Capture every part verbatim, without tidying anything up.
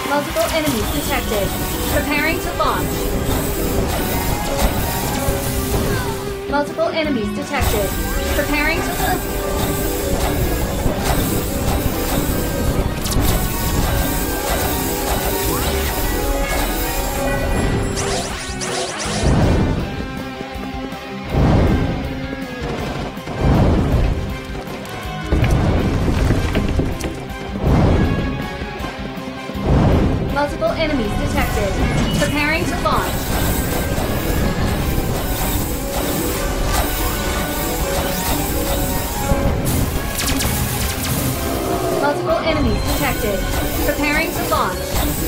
Multiple enemies detected. Preparing to launch. Multiple enemies detected. Preparing to... Multiple enemies detected. Preparing to launch. Multiple enemies detected. Preparing to launch.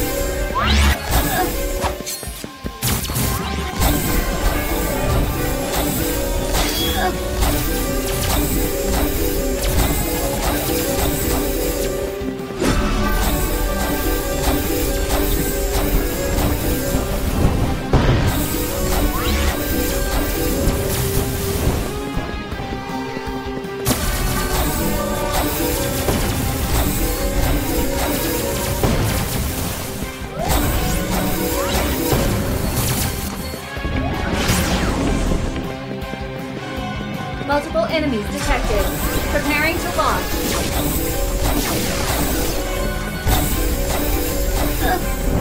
Multiple enemies detected. Preparing to launch. Uh.